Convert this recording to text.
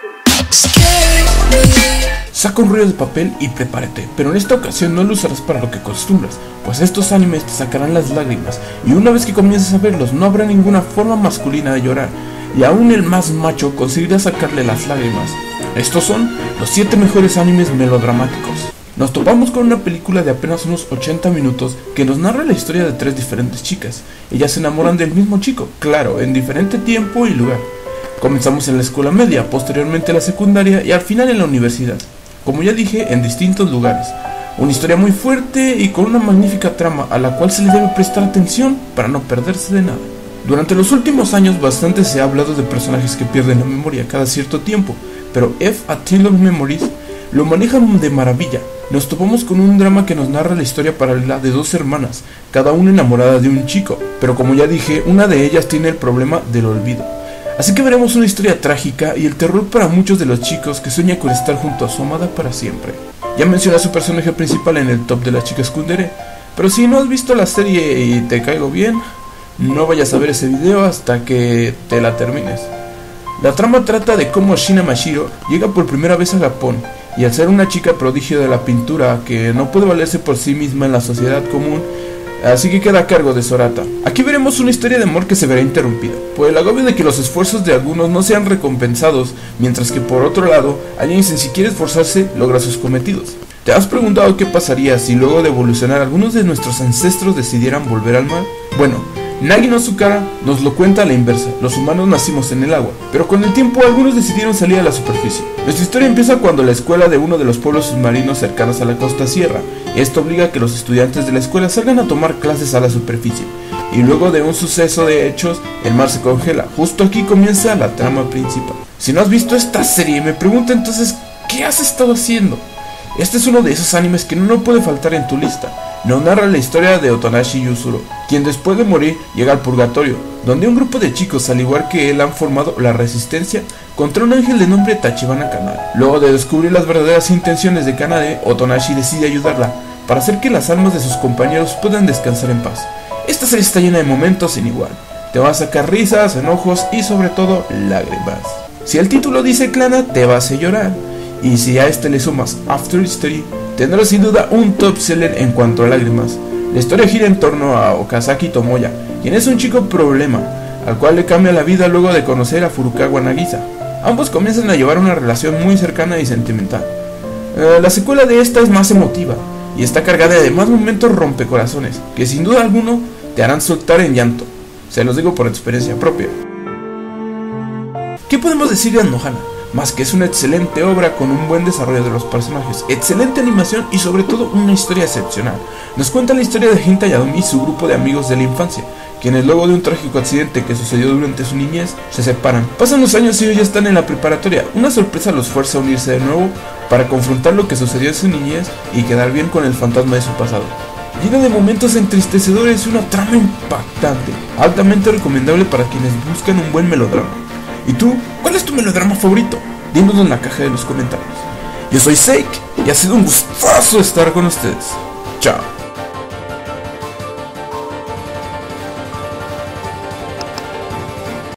Saca un rollo de papel y prepárate, pero en esta ocasión no lo usarás para lo que acostumbras, pues estos animes te sacarán las lágrimas, y una vez que comiences a verlos no habrá ninguna forma masculina de llorar, y aún el más macho conseguirá sacarle las lágrimas. Estos son los 7 mejores animes melodramáticos. Nos topamos con una película de apenas unos 80 minutos que nos narra la historia de 3 diferentes chicas. Ellas se enamoran del mismo chico, claro, en diferente tiempo y lugar. Comenzamos en la escuela media, posteriormente en la secundaria y al final en la universidad. Como ya dije, en distintos lugares. Una historia muy fuerte y con una magnífica trama a la cual se le debe prestar atención para no perderse de nada. Durante los últimos años bastante se ha hablado de personajes que pierden la memoria cada cierto tiempo, pero F A Tale of Memories lo manejan de maravilla. Nos topamos con un drama que nos narra la historia paralela de 2 hermanas, cada una enamorada de un chico, pero como ya dije, una de ellas tiene el problema del olvido. Así que veremos una historia trágica y el terror para muchos de los chicos que sueñan con estar junto a su amada para siempre. Ya mencioné a su personaje principal en el top de las chicas tsundere, pero si no has visto la serie y te caigo bien, no vayas a ver ese video hasta que te la termines. La trama trata de cómo Shina Mashiro llega por primera vez a Japón, y al ser una chica prodigio de la pintura que no puede valerse por sí misma en la sociedad común, así que queda a cargo de Sorata. Aquí veremos una historia de amor que se verá interrumpida, por el agobio de que los esfuerzos de algunos no sean recompensados, mientras que por otro lado, alguien sin siquiera esforzarse logra sus cometidos. ¿Te has preguntado qué pasaría si luego de evolucionar algunos de nuestros ancestros decidieran volver al mar? Bueno, Nagi no Tsukara nos lo cuenta a la inversa. Los humanos nacimos en el agua, pero con el tiempo algunos decidieron salir a la superficie. Nuestra historia empieza cuando la escuela de uno de los pueblos submarinos cercanos a la costa cierra. Esto obliga a que los estudiantes de la escuela salgan a tomar clases a la superficie. Y luego de un suceso de hechos, el mar se congela. Justo aquí comienza la trama principal. Si no has visto esta serie, me pregunto entonces, ¿qué has estado haciendo? Este es uno de esos animes que no puede faltar en tu lista. Nos narra la historia de Otonashi Yuzuru, quien después de morir llega al purgatorio, donde un grupo de chicos al igual que él han formado la resistencia contra un ángel de nombre Tachibana Kanade. Luego de descubrir las verdaderas intenciones de Kanade, Otonashi decide ayudarla para hacer que las almas de sus compañeros puedan descansar en paz. Esta serie está llena de momentos sin igual, te va a sacar risas, enojos y sobre todo lágrimas. Si el título dice Clana, te va a hacer llorar, y si a este le sumas After History, tendrá sin duda un top seller en cuanto a lágrimas. La historia gira en torno a Okazaki Tomoya, quien es un chico problema, al cual le cambia la vida luego de conocer a Furukawa Nagisa. Ambos comienzan a llevar una relación muy cercana y sentimental. La secuela de esta es más emotiva, y está cargada de más momentos rompecorazones, que sin duda alguno te harán soltar en llanto. Se los digo por experiencia propia. ¿Qué podemos decir de Anohana? Más que es una excelente obra con un buen desarrollo de los personajes, excelente animación y sobre todo una historia excepcional. Nos cuenta la historia de Hinta Yadomi y su grupo de amigos de la infancia, quienes luego de un trágico accidente que sucedió durante su niñez, se separan. Pasan los años y ellos ya están en la preparatoria. Una sorpresa los fuerza a unirse de nuevo para confrontar lo que sucedió en su niñez y quedar bien con el fantasma de su pasado. Llena de momentos entristecedores y una trama impactante, altamente recomendable para quienes buscan un buen melodrama. ¿Y tú? ¿Cuál es tu melodrama favorito? Dínoslo en la caja de los comentarios. Yo soy Seik y ha sido un gustazo estar con ustedes. Chao.